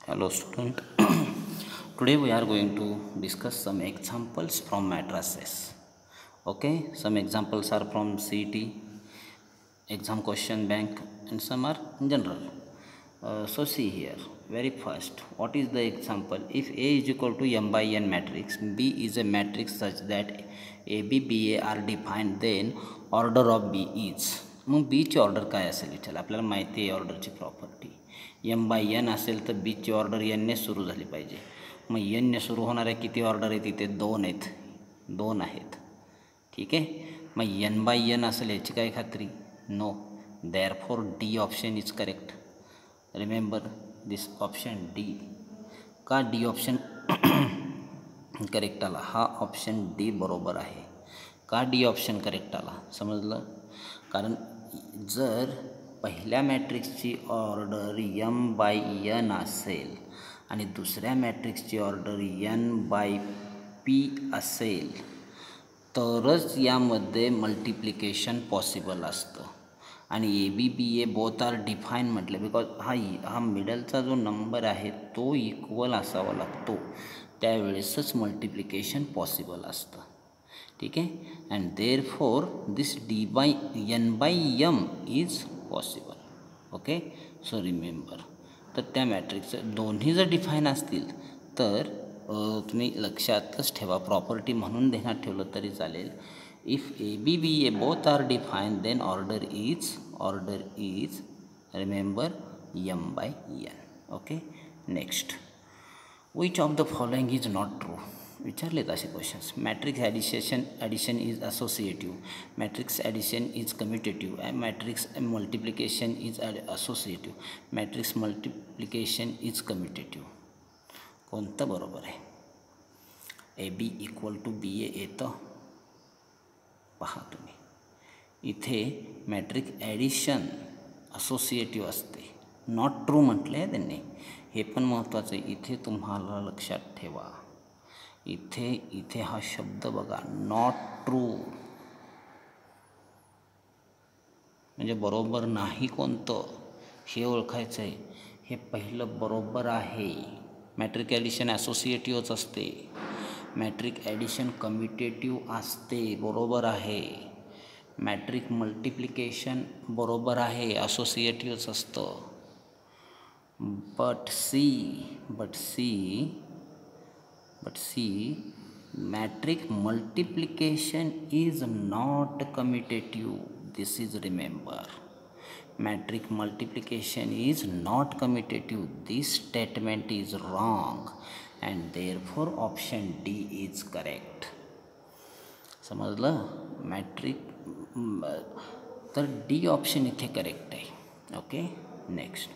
Hello student. Today we are going to discuss some examples from matrices. Okay, some examples are from CET, exam question bank, and some are general. So see here, very first, what is the example? If A is equal to m by n matrix, B is a matrix such that A, B, B, A are defined, then order of B is. मग बीची order काय असेल विचार आपल्याला माहिती आहे ऑर्डरची property M by N असेल तर बीची ऑर्डर एनने सुरू झाली पाहिजे. मग एनने सुरू होणाऱ्या किती ऑर्डर आहेत इथे दोन आहेत. ठीक आहे. मग एन बाय एन असेल याची काय खात्री? No. Therefore D option is correct. Remember this option D. का डी ऑप्शन करेक्ट आला? हा ऑप्शन डी बरोबर आहे. का डी ऑप्शन करेक्ट आला समजलं? कारण जर पहिल्या मॅट्रिक्सची ऑर्डर एम बाय एन असेल आणि दुसऱ्या मॅट्रिक्सची ऑर्डर एन बाय पी असेल तरच यामध्ये मल्टिप्लिकेशन पॉसिबल असतं. आणि A B B A both are define म्हटलं बिकॉज हा मिडलचा जो नंबर आहे तो इक्वल असावा लागतो, त्यावेळेसच मल्टिप्लिकेशन पॉसिबल असतं. ठीक आहे. And therefore this D by N by M is possible. Okay. So remember, तर त्या मॅट्रिक्सचं दोन्ही जर डिफाईन असतील तर तुम्ही लक्षातच ठेवा, प्रॉपर्टी म्हणून ध्यानात ठेवलं तरी चालेल. If A B B A both are define then order is remember M by N. Okay. Next, which of the following is not true? विचारलेत असे questions. Matrix addition is associative, matrix addition is commutative, matrix multiplication is associative, matrix multiplication is commutative. कोणतं बरोबर आहे? A B equal to B ए येतं. पहा तुम्ही इथे matrix addition associative असते. नॉट ट्रू म्हटलं आहे त्यांनी, हे पण महत्त्वाचं आहे. इथे तुम्हाला लक्षात ठेवा, इथे हा शब्द बघा, नॉट ट्रू म्हणजे बरोबर नाही कोणतं हे ओळखायचं आहे. हे पहिलं बरोबर आहे. मॅट्रिक ॲडिशन असोसिएटिव्हच असते, मॅट्रिक ॲडिशन कम्युटेटिव्ह असते, बरोबर आहे. मॅट्रिक मल्टिप्लिकेशन बरोबर आहे, असोसिएटिव्हच असतं. But see matrix multiplication is not commutative. This is remember, matrix multiplication is not commutative. This statement is wrong and therefore option D is correct. समजलं? Matrix तर D option इथे करेक्ट आहे. Okay. Next,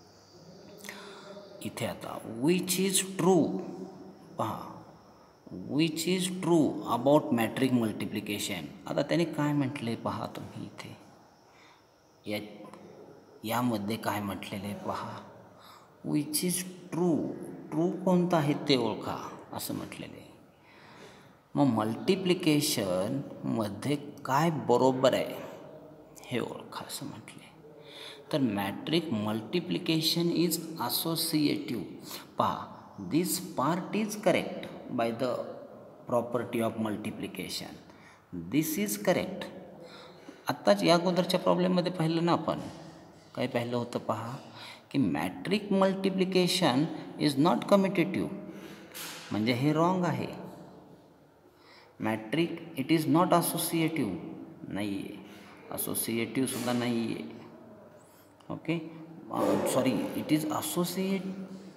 इथे आता which is true. पहा, which is true about matrix multiplication. आता त्याने काय म्हटलं आहे पहा तुम्ही इथे यामध्ये काय म्हटलेलं आहे पहा. विच इज ट्रू कोणतं आहे ते ओळखा असं म्हटलेलं आहे. मग मल्टिप्लिकेशनमध्ये काय बरोबर आहे हे ओळखा असं म्हटले. तर मॅट्रिक मल्टिप्लिकेशन इज असोसिएटिव्ह. पहा, this part is correct by the property of multiplication. This is correct. आत्ताच या अगोदरच्या प्रॉब्लेममध्ये पाहिलं ना आपण, काय पाहिलं होतं पहा की matrix multiplication is not commutative, म्हणजे हे रॉंग आहे. Matrix it is not associative, नाही आहे, असोसिएटिव्हसुद्धा नाही आहे. Okay. Sorry, it is associate,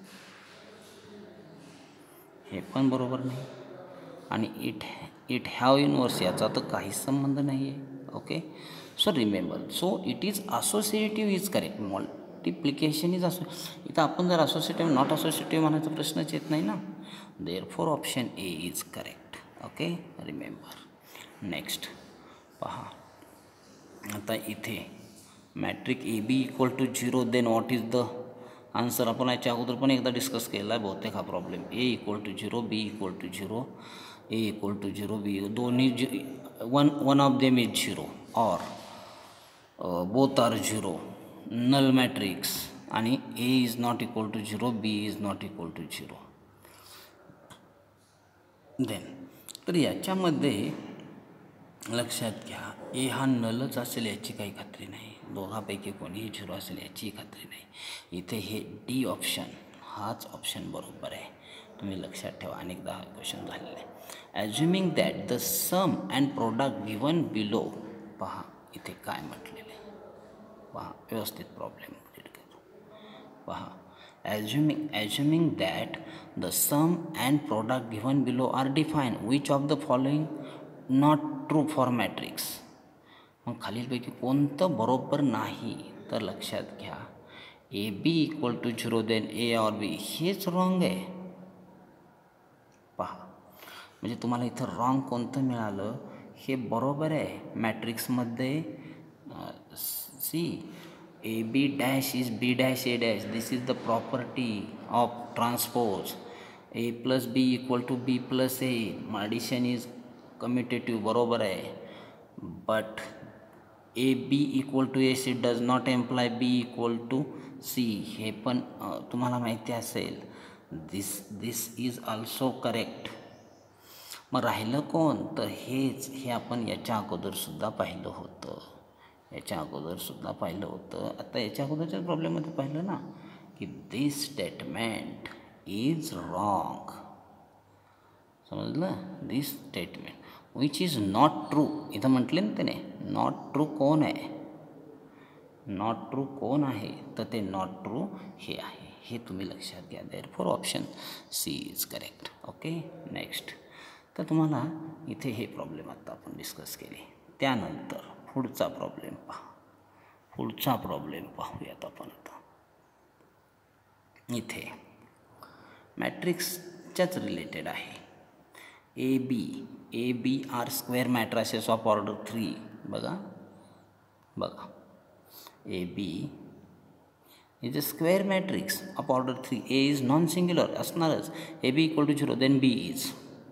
हे पण बरोबर नाही. आणि इट हॅव इनवर्स याचा तर काहीच संबंध नाही आहे. Okay. So remember, so it is associative is correct. Multiplication is इथं आपण जर असोसिएटिव्ह नॉट असोसिएटिव्ह म्हणायचा प्रश्नच येत नाही ना. Therefore option A is correct. Okay. Remember. Next पहा, आता इथे matrix A B equal to 0 then what is the answer. आपण याच्या अगोदर पण एकदा डिस्कस केला आहे बहुतेक हा problem. A equal to 0, B equal to 0, A equal to 0, B दोन्ही वन ऑफ देम इज 0 और बोथ आर 0. नल मॅट्रिक्स आणि A is not equal to 0, B is not equal to 0. Then तर याच्यामध्ये लक्षात घ्या, ए हा नलच असेल याची काही खात्री नाही, दोघापैकी कोणीही 0 असेल याचीही खात्री नाही. इथे हे डी ऑप्शन हाच ऑप्शन बरोबर आहे. तुम्ही लक्षात ठेवा, अनेकदा हा क्वेश्चन झालेला आहे. Assuming that the sum and product given below, पहा इथे काय म्हटलेलं आहे, पहा व्यवस्थित प्रॉब्लेम रीड करू. पहा, assuming that the sum and product given below are defined, which of the following not true for matrix. मग खालीलपैकी कोणतं बरोबर नाही, तर लक्षात घ्या A B equal to 0 then A और बी हेच रॉंग आहे. पहा म्हणजे तुम्हाला इथं रॉंग कोणतं मिळालं, हे बरोबर आहे. मॅट्रिक्समध्ये C A B dash is B dash A dash, this is the property of transpose. A plus B equal to B plus A, addition is commutative, बरोबर आहे. But A B equal to A C does not employ B equal to C, हे पण तुम्हाला माहिती असेल. This is also correct. मग राहिलं कोण, तर हे आपण याच्या अगोदरसुद्धा पाहिलं होतं, आता याच्या अगोदरच्या प्रॉब्लेममध्ये पाहिलं ना की दिस स्टेटमेंट इज रॉंग. समजलं, this statement which is not true, इथं म्हटले ना त्याने नॉट ट्रू कोण आहे, नॉट ट्रू कोण आहे, तर ते नॉट ट्रू हे आहे, हे तुम्ही लक्षात घ्या. Therefore option C is correct. Okay, next. तर तुम्हाला इथे हे प्रॉब्लेम आता आपण डिस्कस केले. त्यानंतर पुढचा प्रॉब्लेम पाहूयात आपण आता. इथे मॅट्रिक्सच्याच रिलेटेड आहे. A B are square matrices of order 3. बघा A B is a square matrix of order 3. A is non singular असणारच. A B equal to 0 then B is.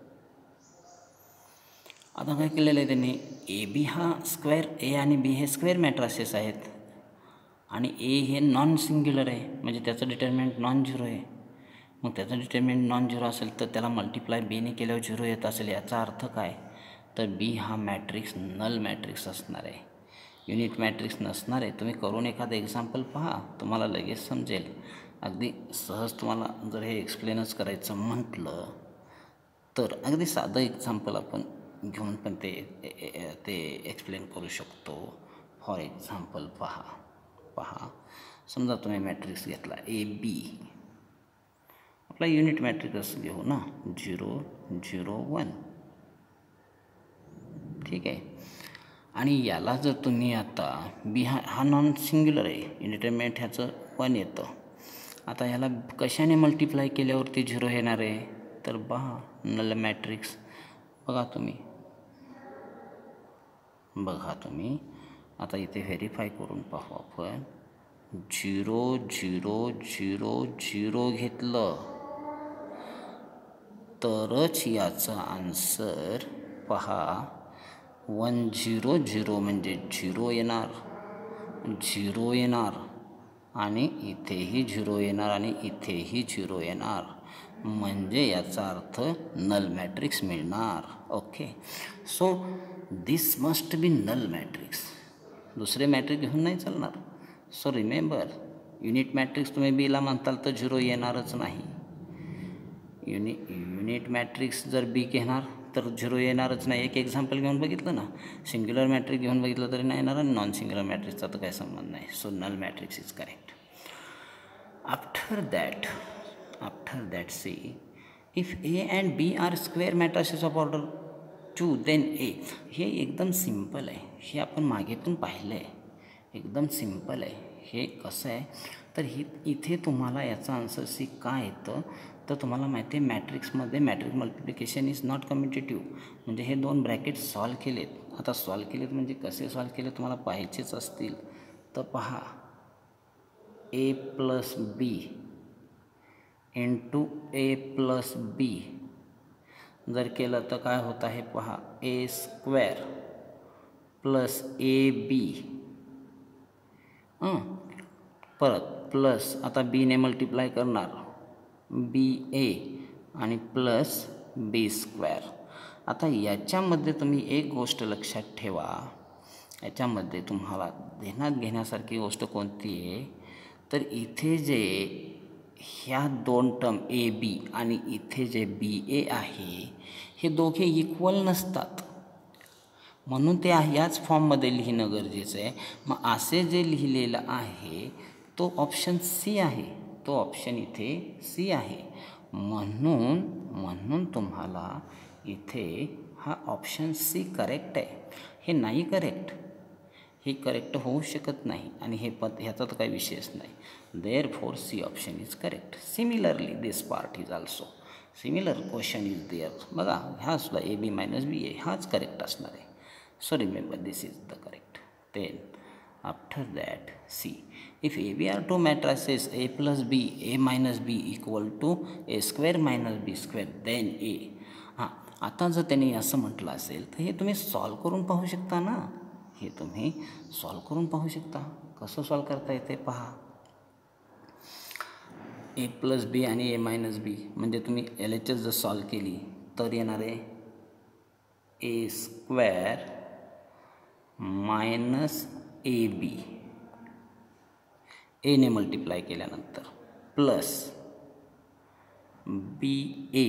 आता काय केलेलं आहे त्यांनी, ए बी हा स्क्वेअर, ए आणि बी हे स्क्वेअर मॅट्रासेस आहेत आणि ए हे नॉन सिंग्युलर आहे, म्हणजे त्याचं डिटर्मिनंट नॉन झिरो आहे. मग त्याचं डिटर्मिनंट नॉन झिरो असेल तर त्याला मल्टिप्लाय बीने केल्यावर 0 येत असेल. याचा अर्थ काय, तर बी हा मॅट्रिक्स नल मॅट्रिक्स असणार आहे, युनिट मॅट्रिक्स नसणार आहे. तुम्ही करून एखादं एक्झाम्पल पहा, तुम्हाला लगेच समजेल. अगदी सहज तुम्हाला जर हे एक्सप्लेनच करायचं म्हटलं तर अगदी साधं एक्झाम्पल आपण घेऊन पण ते एक्सप्लेन करू शकतो. फॉर एक्झाम्पल पहा समजा तुम्ही मॅट्रिक्स घेतला ए बी, आपला युनिट मॅट्रिक्स घेऊ ना, 0 0 1, ठीक आहे. आणि याला जर तुम्ही आता बी हा नॉन सिंग्युलर आहे, इंडिटरमिनेट ह्याचं 1 येतं. आता ह्याला कशाने मल्टिप्लाय केल्यावरती 0 येणार आहे, तर पहा नल मॅट्रिक्स. बघा तुम्ही आता इथे व्हेरीफाय करून पाहू आपण. 0 0 0 0 घेतलं तरच याचा आन्सर पहा 1 0 0 म्हणजे 0 येणार आणि इथेही 0 येणार आणि इथेही 0 येणार, म्हणजे याचा अर्थ नल मॅट्रिक्स मिळणार. Okay, so this must be null matrix. दुसरे मॅट्रिक्स घेऊन नाही चालणार. सो रिमेंबर, युनिट मॅट्रिक्स तुम्ही बीला म्हणताल तर 0 येणारच नाही. युनिट मॅट्रिक्स जर बी घेणार तर 0 येणारच नाही. एक एक्झाम्पल घेऊन बघितलं ना, सिंग्युलर मॅट्रिक्स घेऊन बघितलं तरी नाही येणार आणि नॉन सिंग्युलर मॅट्रिक्सचा तर काही संबंध नाही. So null matrix is correct. After that C if A and B are square matrices of order 2 then A. हे एकदम सिम्पल आहे, हे आपण मागे पण पाहिलं आहे, एकदम सिम्पल आहे. हे कसं आहे तर इथे तुम्हाला याचा आन्सर सी काय येतं, तर तुम्हाला माहिती आहे मॅट्रिक्समध्ये matrix multiplication is not commutative, म्हणजे हे 2 ब्रॅकेट सॉल्व केलेत. आता सॉल्व केलेत म्हणजे कसे सॉल्व केले तुम्हाला पाहायचेच असतील तर पहा, A plus B into A plus B जर केलं तर काय होत आहे पहा, ए स्क्वेअर प्लस ए बी. परत प्लस आता बीने मल्टिप्लाय करणार बी ए आणि प्लस बी स्क्वेअर. आता याच्यामध्ये तुम्ही एक गोष्ट लक्षात ठेवा, याच्यामध्ये तुम्हाला ध्यानात घेण्यासारखी गोष्ट कोणती आहे, तर इथे जे ह्या दोन टर्म ए बी आणि इथे जे बी ए आहे हे दोघे इक्वल नसतात, म्हणून ते याच फॉर्ममध्ये लिहिणं गरजेचं आहे. मग असे जे लिहिलेलं आहे तो ऑप्शन सी आहे, तो ऑप्शन इथे सी आहे. म्हणून तुम्हाला इथे हा ऑप्शन सी करेक्ट आहे. हे नाही करेक्ट, हे करेक्ट होऊ शकत नाही आणि ह्याचा तर काही विषयच नाही. Therefore C option is correct. Similarly this part is also similar question is there. बघा हा सुद्धा ए बी मायनस बी ए हाच करेक्ट असणार आहे. So remember this is the correct. Then after that C, if AB are two matrices A plus B, A minus B equal to A square minus B square, then A. हां, आता जर त्यांनी असं म्हटलं असेल तर हे तुम्ही सॉल्व करून पाहू शकता ना, हे तुम्ही सॉल्व करून पाहू शकता. कसं सॉल्व करता येते पहा. A प्लस बी आणि A मायनस बी म्हणजे तुम्ही LHS जर सॉल्व केली तर येणार आहे A square minus A B, एने मल्टिप्लाय केल्यानंतर plus B A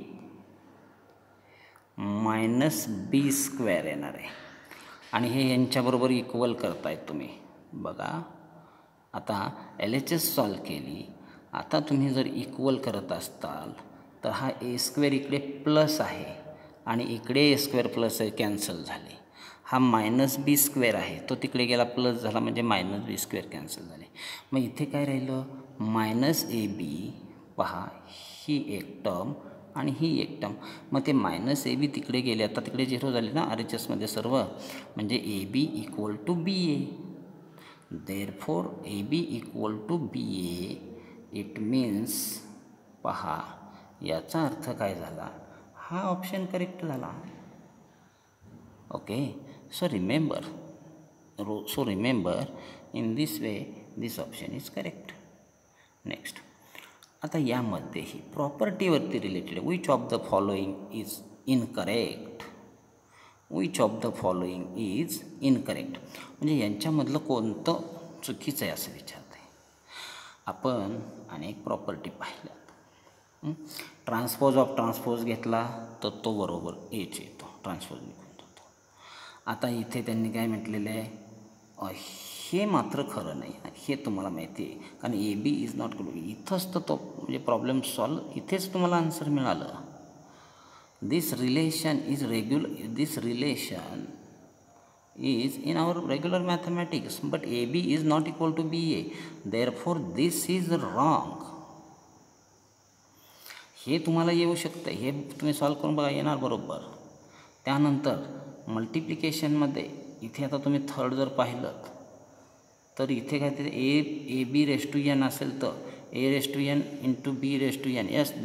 minus B square येणार आहे आणि हे यांच्याबरोबर इक्वल करतायत तुम्ही. बघा आता LHS सॉल्व केली, आता तुम्ही जर इक्वल करत असताल तर हा ए स्क्वेअर इकडे प्लस आहे आणि इकडे ए स्क्वेअर प्लस कॅन्सल झाले. हा मायनस बी स्क्वेअर आहे तो तिकडे गेला प्लस झाला म्हणजे मायनस बी स्क्वेअर कॅन्सल झाले. मग इथे काय राहिलं मायनस ए बी. पहा ही एक टर्म आणि ही एक टर्म, मग ते मायनस ए बी तिकडे गेले, आता तिकडे झिरो झाले ना RHSमध्ये सर्व, म्हणजे A B equal to B A. Therefore A B equal to B A. It means पहा याचा अर्थ काय झाला, हा ऑप्शन करेक्ट झाला. Okay, so remember in this way this option is correct. Next, आता यामध्येही प्रॉपर्टीवरती related which of the following is incorrect. Which of the following is incorrect म्हणजे यांच्यामधलं कोणतं चुकीचं आहे असं विचारते. आपण अनेक प्रॉपर्टी पाहिल्यात. ट्रान्सपोज ऑफ ट्रान्सपोज घेतला तर तो बरोबर एच येतो, ट्रान्सपोज निघून जातो. आता इथे त्यांनी काय म्हटलेलं आहे, हे मात्र खरं नाही, हे तुम्हाला माहिती आहे, कारण ए बी इज नॉट करू. इथंच तर तो म्हणजे प्रॉब्लेम सॉल्व, इथेच तुम्हाला आन्सर मिळालं. This relation is in our regular mathematics, but AB is not equal to BA. Therefore, this is wrong. हे तुम्हाला येऊ शकतं, हे तुम्ही सॉल्व करून बघा, येणार बरोबर. त्यानंतर मल्टिप्लिकेशनमध्ये इथे आता तुम्ही थर्ड जर पाहिलं तर इथे काय ते A B raise to N असेल तर A raise to N into B raise to N. Yes,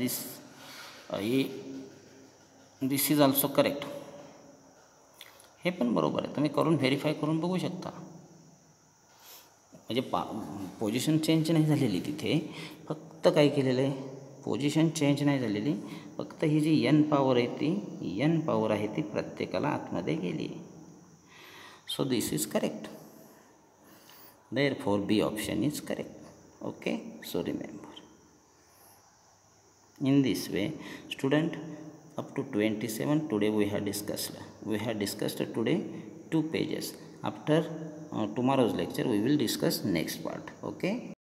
this is also correct. हे पण बरोबर आहे, तुम्ही करून व्हेरीफाय करून बघू शकता. म्हणजे पोझिशन चेंज नाही झालेली तिथे, फक्त काय केलेलं आहे, पोझिशन चेंज नाही झालेली, फक्त ही जी एन पॉवर आहे ती प्रत्येकाला आतमध्ये गेली. So this is correct. Therefore B option is correct. Okay, so remember in this way student up to 27 today we have discussed today 2 pages. After tomorrow's lecture we will discuss next part. Okay.